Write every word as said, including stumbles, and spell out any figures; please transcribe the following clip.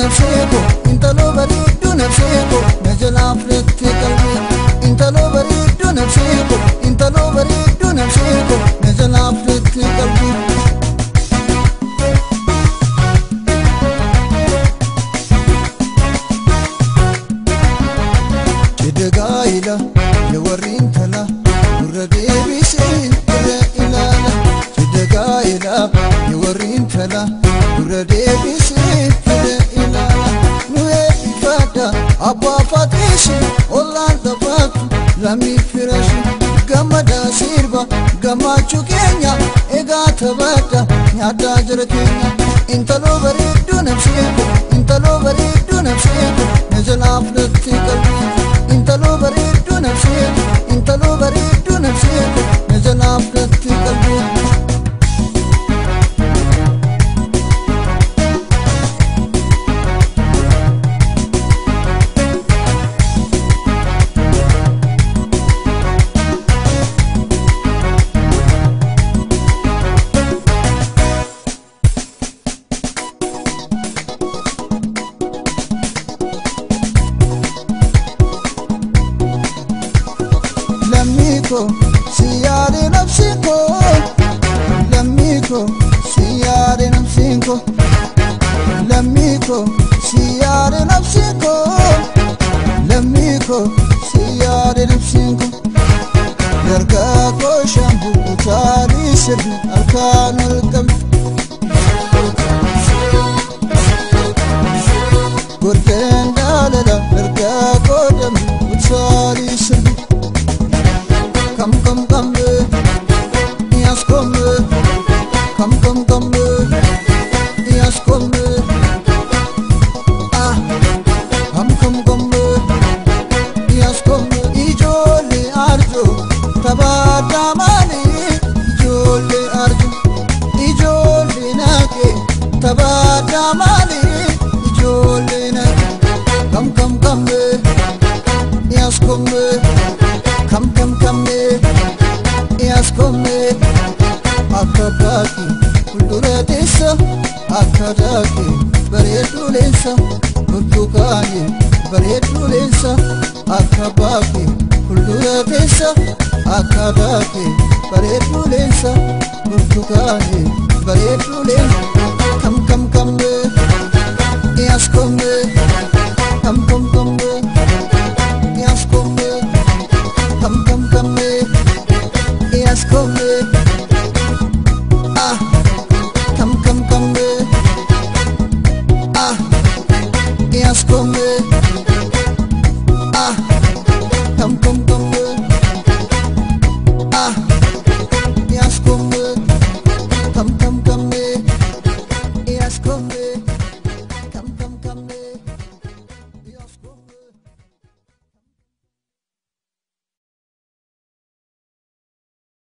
nafseeko intalo bareeddu nafseeko na jalaa fudhatte qalbii intalo bareeddu nafseeko intalo bareeddu nafseeko na jalaa fudhatte qalbii Gaila ya warin tala nurra deebisee irra ilaala Jidda gaila ya warin tala nurra deebisee irra ilaala Nu eebbifadha abbaa faateeshi ollaan taphatu lammii firashi Gammadaa sirba gammachuu keenya egaa taphadha nyaaddaa jara keenya Intaloo bareeddu nafseeko intaloo bareeddu nafseeko na jalaa fudhatte qalbii Intalo bareeddu nafseeko intalo bareeddu nafseeko na jalaa fudhatte qalbii Lamiko siyaare nafsinko Lamiko siyaare nafsinko Lamiko siyaare nafsinko Lamiko siyaare nafsinko Dargaa koo shambu utaalii sirri harkaan ol qabi Gorteen daalala dargaa koo dambi utaalii sirri Come, come, come, yes, come, come, come, come, yes, come, ah, come, come, come, yes, come, ijole arjo, tabada mani, ijole arjo, ijole nake, tabada mani, ijole nake, come, come, come, yes, come. Come, come, come, yes, come. Akabaki, kuldura desa. Akadaki, bareedu lensa. Kurtukani, bareedu lensa. Akabaki, kuldura desa. Akadaki, bareedu lensa. Kurtukani, bareedu lensa. Come, come, come, yes, come. Come, come, come, yes, come. Come, come, come, yes, come.